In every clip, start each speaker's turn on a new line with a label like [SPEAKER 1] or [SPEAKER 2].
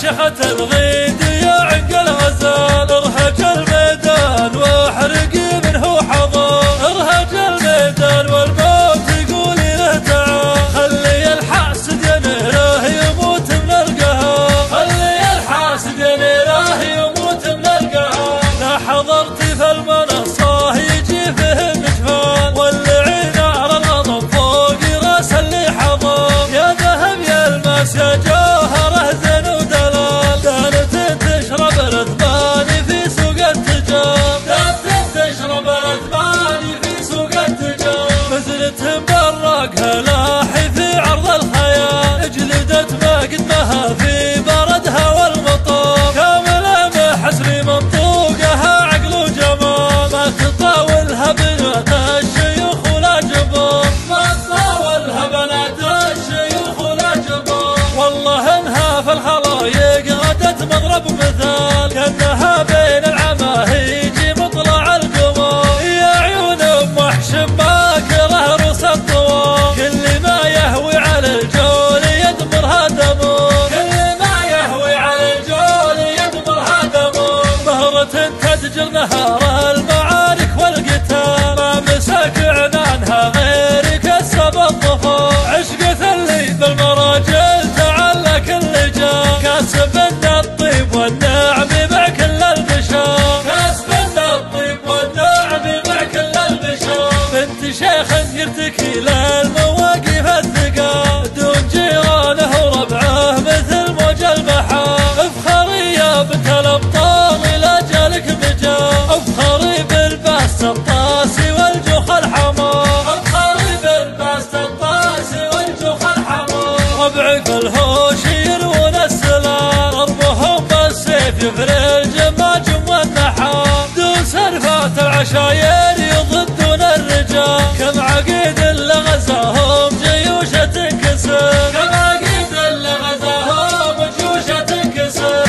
[SPEAKER 1] شيخة الغيد يا عنق الغزال، ارهج الميدان واحرقي منه حضار، ارهج الميدان والموت يقولي له تعال، خلي الحاسد ينيره يموت من القهر، خلي الحاسد ينيره يموت من القهر. لا حضرتي في المنصة يجي فيه النجفان، واللعين على الغضب فوق راس اللي حضر، يا ذهب يا الماس يا جوهره زين ودلال، دانة تشرب الأثمان في سوق التجار، دانة تشرب الأثمان في سوق التجار، بذلة براقها لاحي في عرض الخيال، اجلدت ما قدمها في بردها والمطار، كاملة محسري منطوقها عقل وجمال، ما تطاولها بنات الشيوخ ولا جبار، ما تطاولها بنات الشيوخ ولا جبار. والله انها في الخلايق غدت مضرب مثال، كانها بين العماهيج مطلع القمر، يا عيون ام وحشم باكره روس الطوال، كل ما يهوي على الجول يدمرها دمور، كل ما يهوي على الجول يدمرها دمور. مهرة تدجر نهار المعارك والقتال، ما مسك عنانها غير كسب الظفر، عشقة اللي بالمراجل تعلق اللجام، كاسب الطيب والنعم مع كل البشر، كاسب الطيب والنعم مع كل البشر. بنت شيخ يرتكي للمواقف الثقال، دون جيرانه وربعه مثل موج البحر، افخري يا بنت الابطال لاجلك مجال، افخري بالباس الطاسي والجوخ الحمار، افخري بالباس الطاسي والجوخ الحمار. ربعك الهوش يروون السلام، ضربهم بالسيف يفري الجماج والنحار، دون سرفات العشاير يضدون الرجال، كم عقيد اللي غزاهم جيوش تنكسر، كم عقيد اللي غزاهم جيوش تنكسر.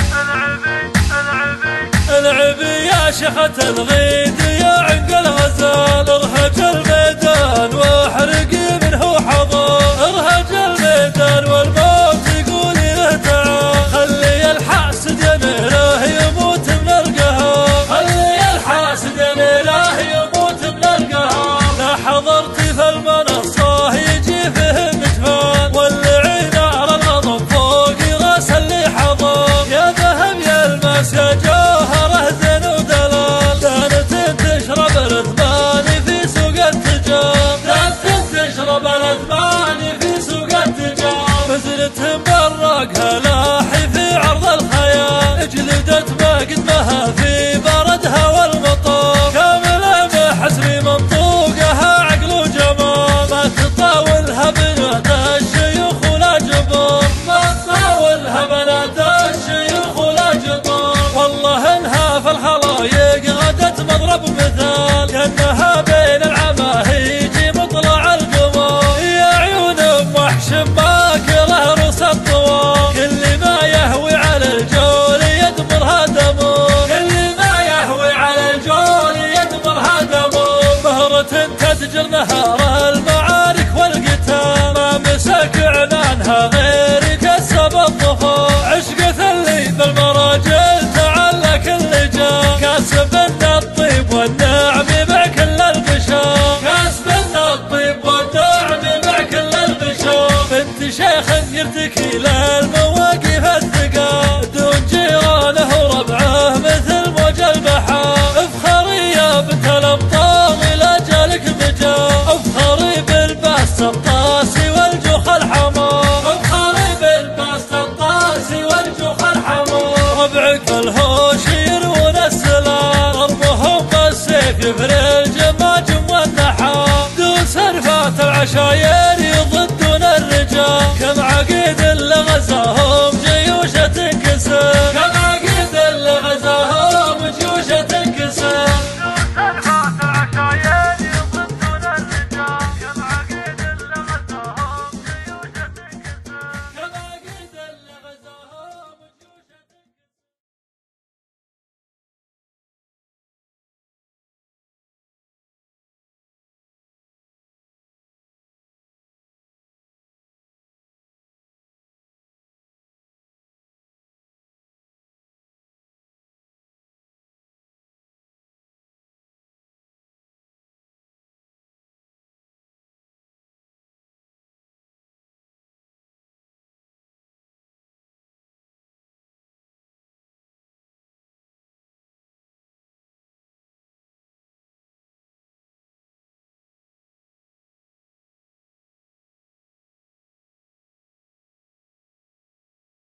[SPEAKER 1] العبي يا شيخة الغيد يا عنق الغزال، ارهج الميدان واحرقي منه حضار، ارهج الميدان والموت يقولي له تعال، خلي الحاسد ينيره يموت من القهر، خلي الحاسد ينيره يموت من القهر. لا حضرتي في المنصة يجي فيه النجفان، واللعين على الغضب فوق راس اللي حضر، يا ذهب يا الماس يا جوهره زين ودلال، دانة تشرب الأثمان في سوق التجار، دانة تشرب الأثمان في سوق التجار، بذلة براقها لاحي في عرض الخيال، اجلدت ما قدمها في بردها والمطار، كاملة محسري منطوقها عقل وجمال، ما تطاولها بنات الشيوخ ولا جبار، ما تطاولها بنات الشيوخ ولا جبار. والله انها في الخلايق غدت مضرب مثال، كانها بين العماهيج مطلع القمر، يا عيون ام وحشم باكره روس الطوال، كل ما يهوي على الجول يدمرها دمور، كل ما يهوي على الجول يدمرها دمور. مهرة تدجر نهار المعارك والقتال، ما مسك عنانها غير كسب الظفر، عشقة اللي بالمراجل تعلق اللجام، كاسب الطيب والنعم مع كل البشر، كاسب الطيب والنعم مع كل البشر. بنت شيخ يرتكي للمواقف الثقال، دون جيرانه وربعه مثل موج البحر، افخري يا بنت الابطال لاجلك مجال، افخري بالباس الطاسي والجوخ الحمار، افخري بالباس الطاسي والجوخ الحمار. ربعك الهوش يروون السلام، ضربهم بالسيف يفري الجماج والنحار، دون سرفات العشاير